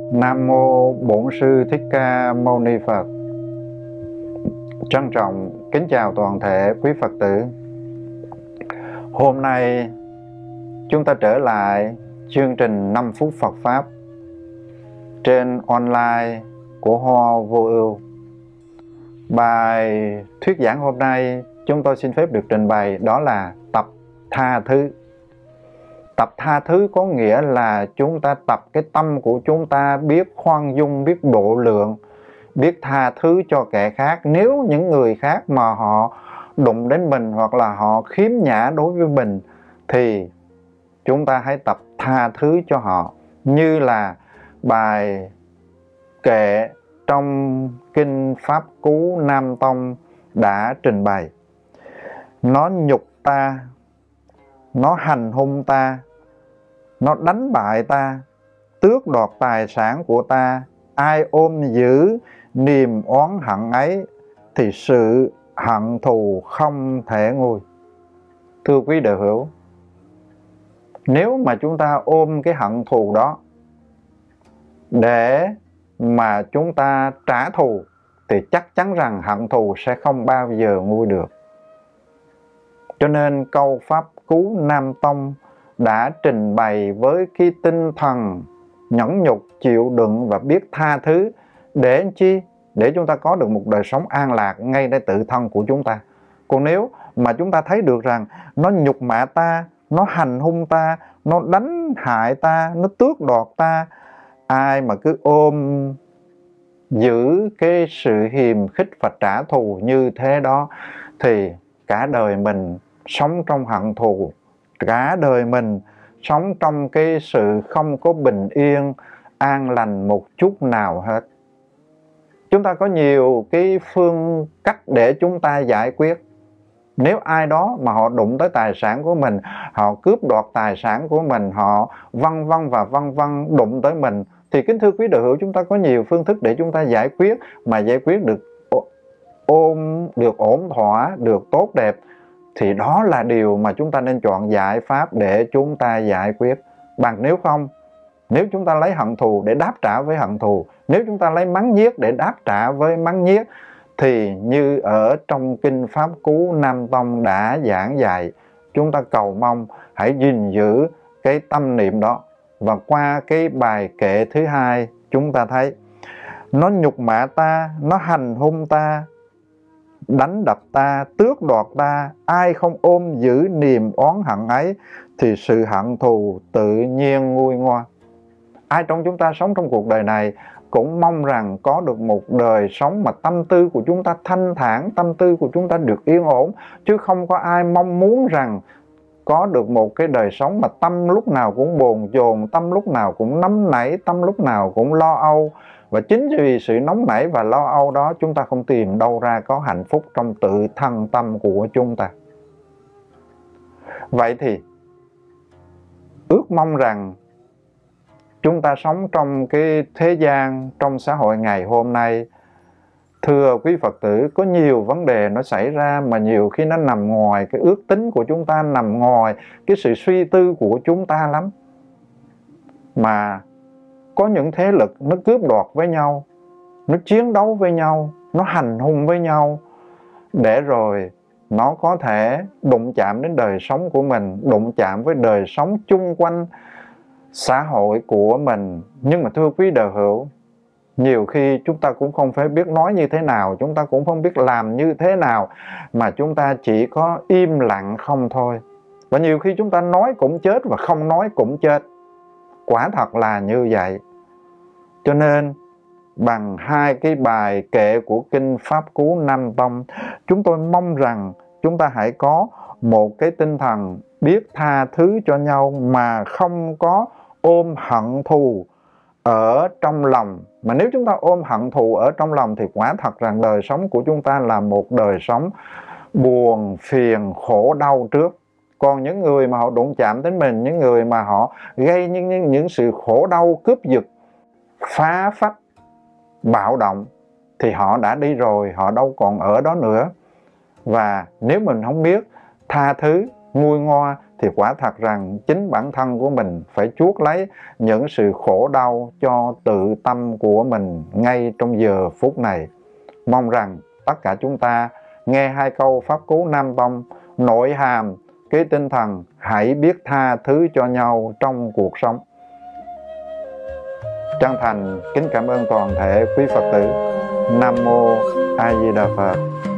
Nam Mô Bổn Sư Thích Ca Mâu Ni Phật. Trân trọng kính chào toàn thể quý Phật tử. Hôm nay chúng ta trở lại chương trình 5 phút Phật Pháp trên online của Hoa Vô Ưu. Bài thuyết giảng hôm nay chúng tôi xin phép được trình bày đó là tập tha thứ. Tập tha thứ có nghĩa là chúng ta tập cái tâm của chúng ta biết khoan dung, biết độ lượng, biết tha thứ cho kẻ khác. Nếu những người khác mà họ đụng đến mình hoặc là họ khiếm nhã đối với mình thì chúng ta hãy tập tha thứ cho họ. Như là bài kệ trong Kinh Pháp Cú Nam Tông đã trình bày. Nó nhục ta, nó hành hung ta, nó đánh bại ta, tước đoạt tài sản của ta. Ai ôm giữ niềm oán hận ấy thì sự hận thù không thể nguôi. Thưa quý đạo hữu, nếu mà chúng ta ôm cái hận thù đó để mà chúng ta trả thù thì chắc chắn rằng hận thù sẽ không bao giờ nguôi được. Cho nên câu Pháp Cú Nam Tông đã trình bày với cái tinh thần nhẫn nhục, chịu đựng và biết tha thứ. Để chi? Để chúng ta có được một đời sống an lạc ngay tại tự thân của chúng ta. Còn nếu mà chúng ta thấy được rằng nó nhục mạ ta, nó hành hung ta, nó đánh hại ta, nó tước đoạt ta, ai mà cứ ôm giữ cái sự hiềm khích và trả thù như thế đó thì cả đời mình sống trong hận thù, cả đời mình sống trong cái sự không có bình yên, an lành một chút nào hết. Chúng ta có nhiều cái phương cách để chúng ta giải quyết. Nếu ai đó mà họ đụng tới tài sản của mình, họ cướp đoạt tài sản của mình, họ vân vân đụng tới mình, thì kính thưa quý đạo hữu, chúng ta có nhiều phương thức để chúng ta giải quyết, mà giải quyết được được ổn thỏa, được tốt đẹp, thì đó là điều mà chúng ta nên chọn giải pháp để chúng ta giải quyết. Bằng nếu không, nếu chúng ta lấy hận thù để đáp trả với hận thù, nếu chúng ta lấy mắng nhiếc để đáp trả với mắng nhiếc, thì như ở trong Kinh Pháp Cú Nam Tông đã giảng dạy, chúng ta cầu mong hãy gìn giữ cái tâm niệm đó. Và qua cái bài kệ thứ hai, chúng ta thấy nó nhục mạ ta, nó hành hung ta, đánh đập ta, tước đoạt ta, ai không ôm giữ niềm oán hận ấy thì sự hận thù tự nhiên nguôi ngoai. Ai trong chúng ta sống trong cuộc đời này cũng mong rằng có được một đời sống mà tâm tư của chúng ta thanh thản, tâm tư của chúng ta được yên ổn, chứ không có ai mong muốn rằng có được một cái đời sống mà tâm lúc nào cũng bồn chồn, tâm lúc nào cũng nóng nảy, tâm lúc nào cũng lo âu. Và chính vì sự nóng nảy và lo âu đó, chúng ta không tìm đâu ra có hạnh phúc trong tự thân tâm của chúng ta. Vậy thì ước mong rằng chúng ta sống trong cái thế gian, trong xã hội ngày hôm nay, thưa quý Phật tử, có nhiều vấn đề nó xảy ra mà nhiều khi nó nằm ngoài cái ước tính của chúng ta, nằm ngoài cái sự suy tư của chúng ta lắm. Mà có những thế lực nó cướp đoạt với nhau, nó chiến đấu với nhau, nó hành hung với nhau, để rồi nó có thể đụng chạm đến đời sống của mình, đụng chạm với đời sống chung quanh xã hội của mình. Nhưng mà thưa quý đạo hữu, nhiều khi chúng ta cũng không phải biết nói như thế nào, chúng ta cũng không biết làm như thế nào, mà chúng ta chỉ có im lặng không thôi. Và nhiều khi chúng ta nói cũng chết và không nói cũng chết. Quả thật là như vậy. Cho nên bằng hai cái bài kệ của Kinh Pháp Cú Nam Tông, chúng tôi mong rằng chúng ta hãy có một cái tinh thần biết tha thứ cho nhau, mà không có ôm hận thù ở trong lòng. Mà nếu chúng ta ôm hận thù ở trong lòng thì quả thật rằng đời sống của chúng ta là một đời sống buồn, phiền, khổ đau trước. Còn những người mà họ đụng chạm đến mình, những người mà họ gây những sự khổ đau, cướp giật, phá phách, bạo động, thì họ đã đi rồi, họ đâu còn ở đó nữa. Và nếu mình không biết tha thứ, nguôi ngoa thì quả thật rằng chính bản thân của mình phải chuốc lấy những sự khổ đau cho tự tâm của mình ngay trong giờ phút này. Mong rằng tất cả chúng ta nghe hai câu pháp cú Nam Tông, nội hàm cái tinh thần hãy biết tha thứ cho nhau trong cuộc sống. Chân thành kính cảm ơn toàn thể quý Phật tử. Nam Mô A Di Đà Phật.